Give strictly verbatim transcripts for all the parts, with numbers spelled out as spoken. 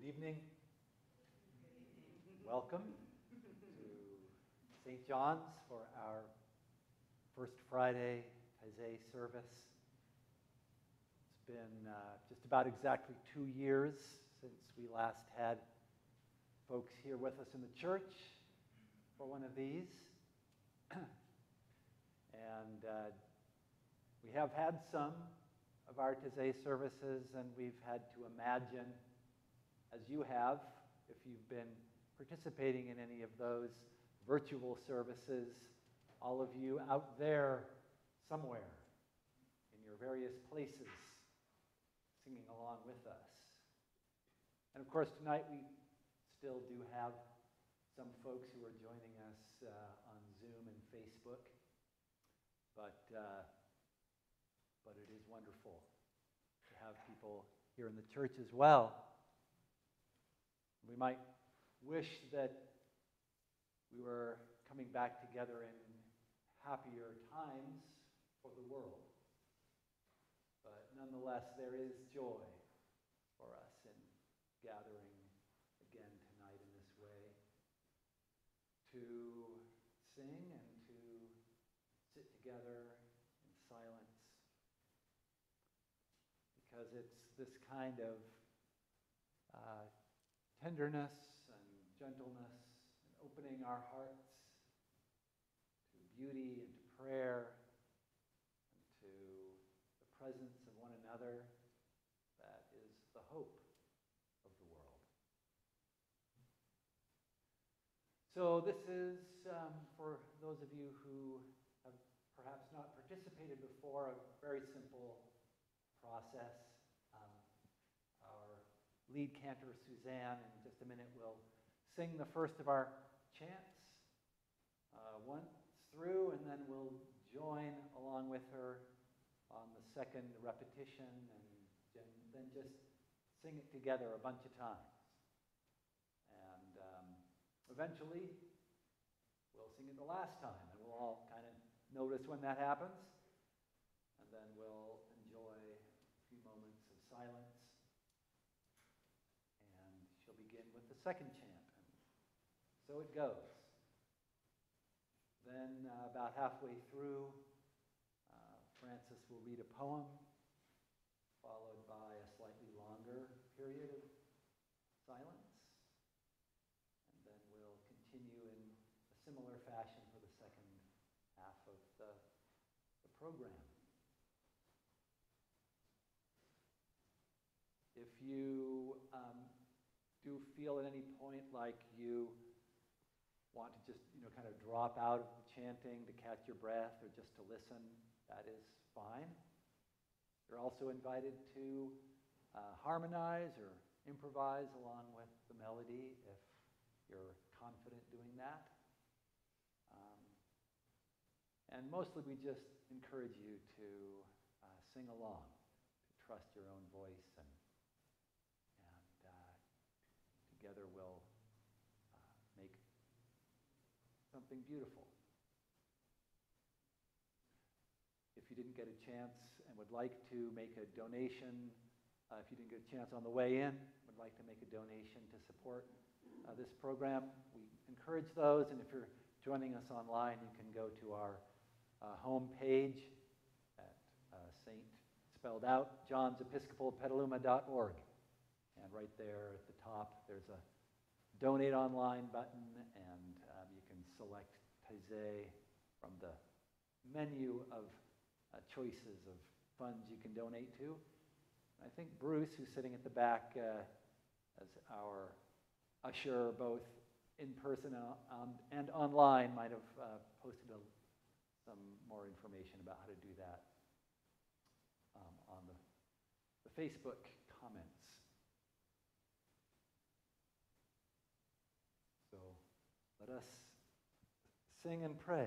Good evening. Welcome to Saint John's for our First Friday Taizé service. It's been uh, just about exactly two years since we last had folks here with us in the church for one of these. and uh, we have had some of our Taizé services, and we've had to imagine, as you have, if you've been participating in any of those virtual services, all of you out there somewhere in your various places singing along with us. And of course, tonight we still do have some folks who are joining us uh, on Zoom and Facebook, but uh, but it is wonderful to have people here in the church as well. We might wish that we were coming back together in happier times for the world. But nonetheless, there is joy for us in gathering again tonight in this way to sing and to sit together in silence, because it's this kind of uh, tenderness and gentleness and opening our hearts to beauty and to prayer and to the presence of one another that is the hope of the world. So this is, um, for those of you who have perhaps not participated before, a very simple process. Um, our lead cantor, Suzanne, in just a minute will sing the first of our chants uh, once through, and then we'll join along with her on the second repetition, and then just sing it together a bunch of times. And um, eventually, we'll sing it the last time, and we'll all kind of notice when that happens, and then we'll enjoy a few moments of silence. She'll begin with the second chant, and so it goes. Then, uh, about halfway through, uh, Francis will read a poem, followed by a slightly longer period of silence, and then we'll continue in a similar fashion for the second half of the, the program. If you um, do feel at any point like you want to just, you know, kind of drop out of the chanting to catch your breath or just to listen, that is fine. You're also invited to uh, harmonize or improvise along with the melody if you're confident doing that. Um, and mostly we just encourage you to uh, sing along, to trust your own voice, and together we'll uh, make something beautiful. If you didn't get a chance and would like to make a donation, uh, if you didn't get a chance on the way in, would like to make a donation to support uh, this program, we encourage those. And if you're joining us online, you can go to our uh, home page at uh, Saint spelled out, John's Episcopal Petaluma dot org. And right there at the top, there's a donate online button, and um, you can select Taizé from the menu of uh, choices of funds you can donate to. I think Bruce, who's sitting at the back uh, as our usher, both in person and, on, and online, might have uh, posted a, some more information about how to do that um, on the, the Facebook comments. So let us sing and pray.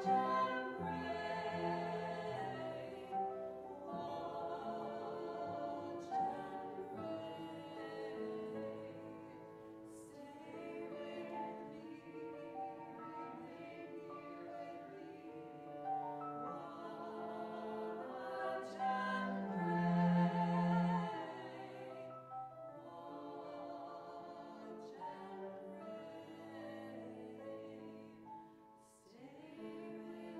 Stay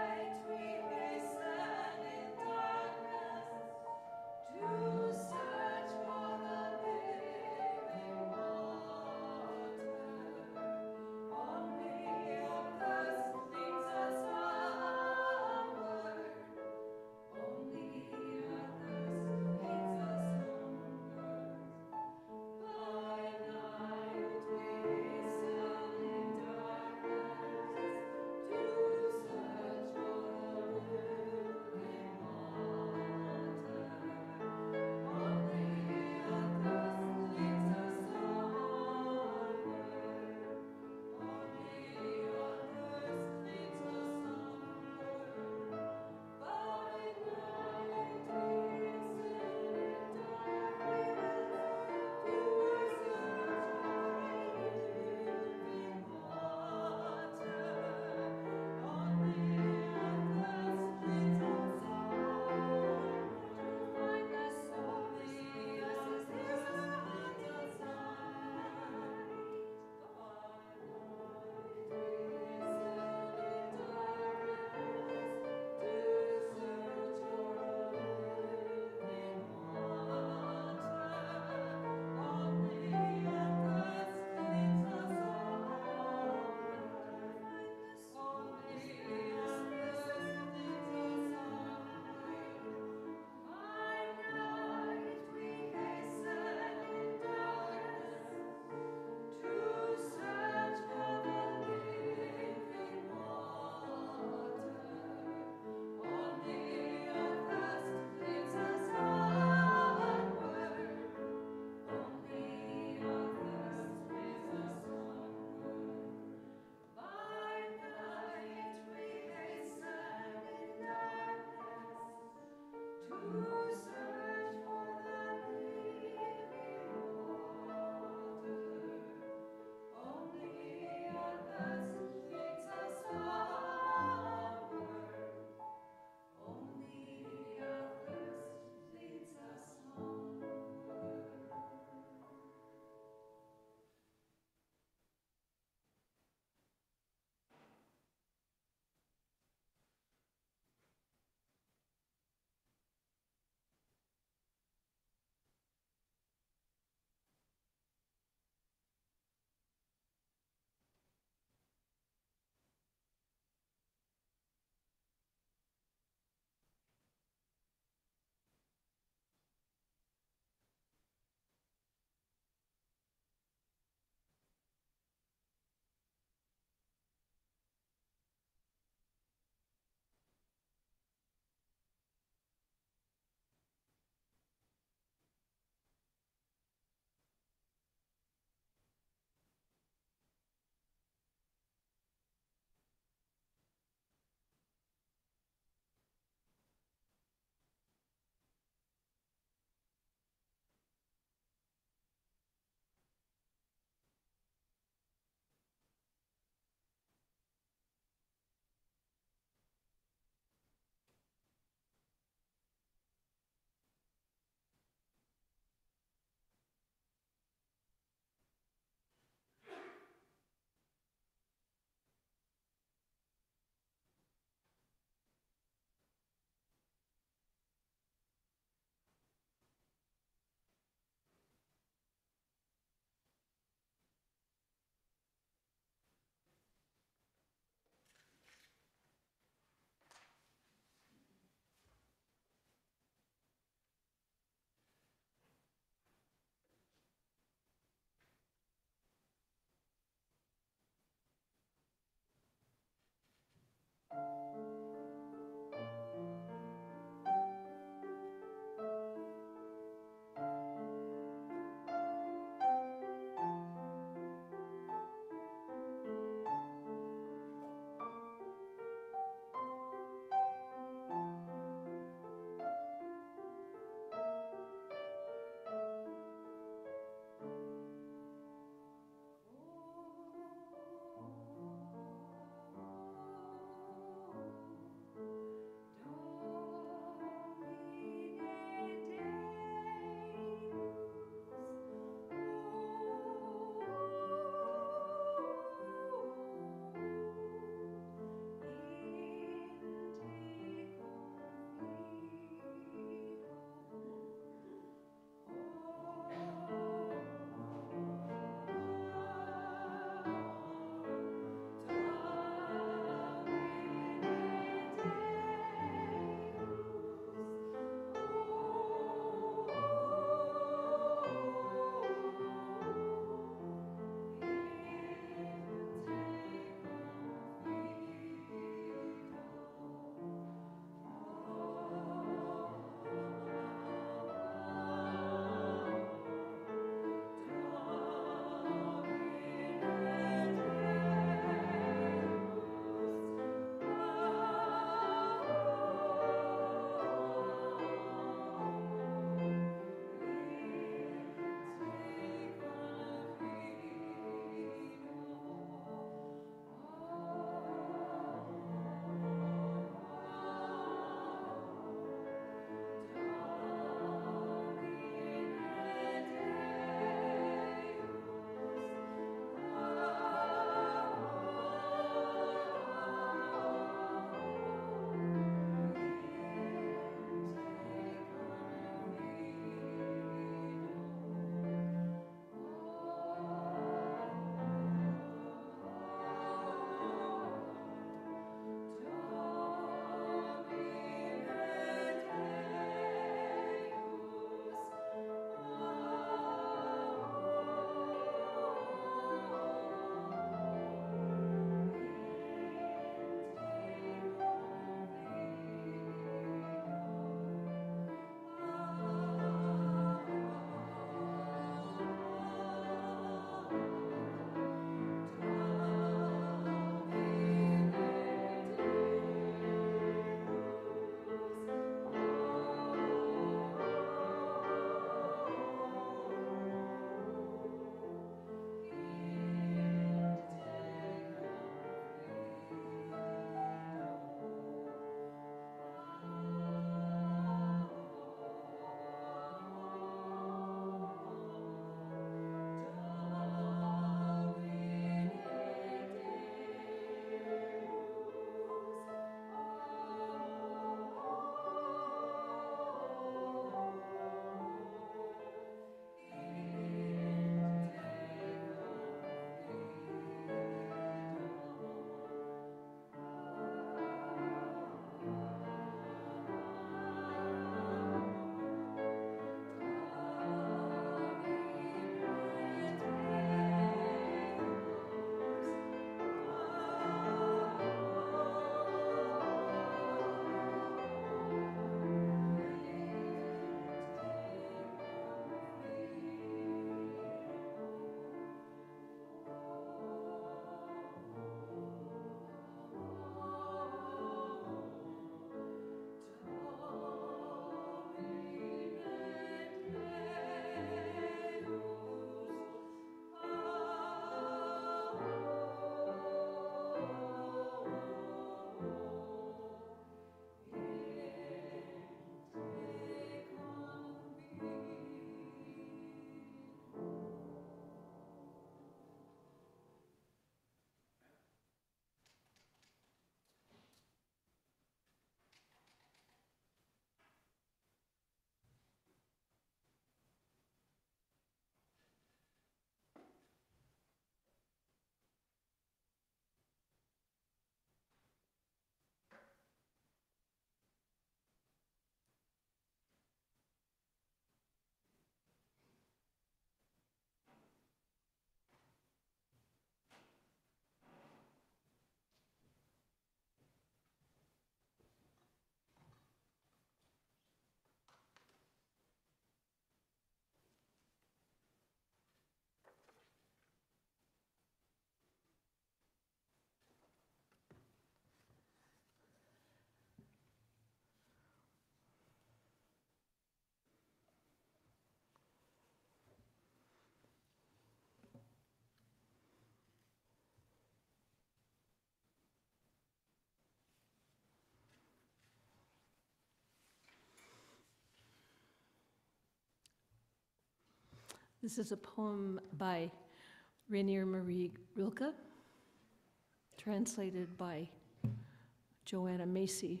This is a poem by Rainier Marie Rilke, translated by Joanna Macy.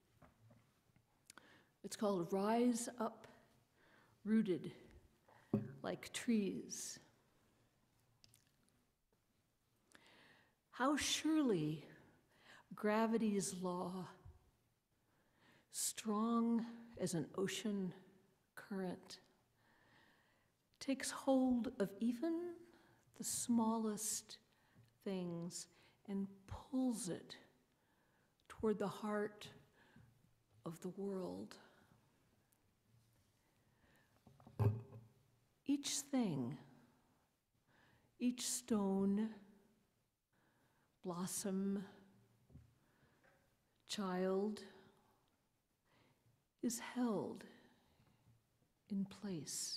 It's called Rise Up, Rooted Like Trees. How surely gravity's law, strong as an ocean current, takes hold of even the smallest things and pulls it toward the heart of the world. Each thing, each stone, blossom, child, is held in place.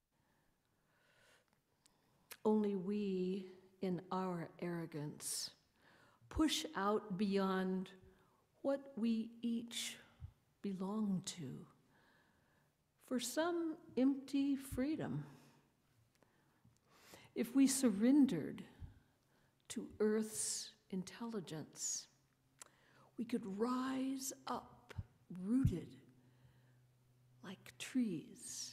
Only we, in our arrogance, push out beyond what we each belong to for some empty freedom. If we surrendered to Earth's intelligence, we could rise up rooted like trees.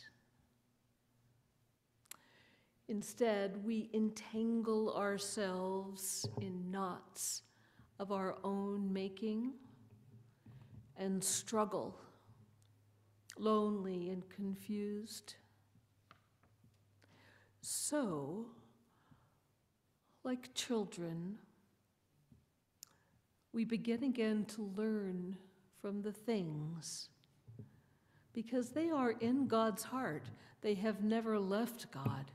Instead, we entangle ourselves in knots of our own making and struggle, lonely and confused. So, like children, we begin again to learn from the things, because they are in God's heart. They have never left God.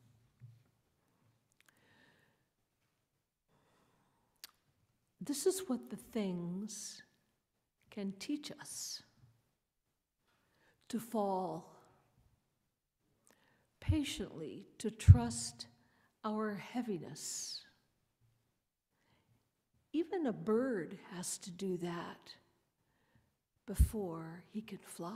This is what the things can teach us: to fall, patiently to trust our heaviness. Even a bird has to do that before he can fly.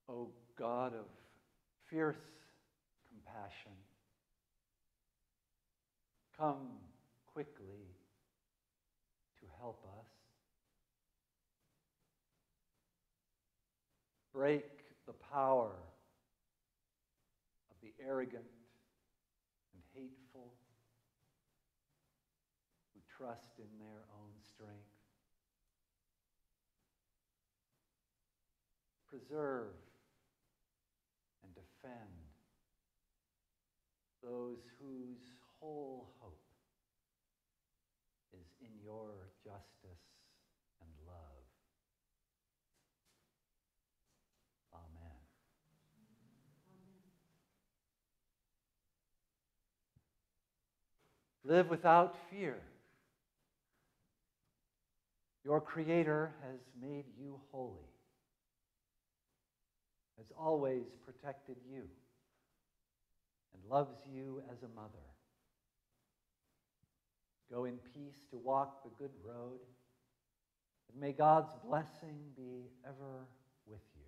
O God of fierce compassion, come quickly to help us. Break the power of the arrogant and hateful who trust in their own strength. Preserve and defend those whose whole hope is in your justice and love. Amen. Live without fear. Your Creator has made you holy, has always protected you, and loves you as a mother. Go in peace to walk the good road, and may God's blessing be ever with you.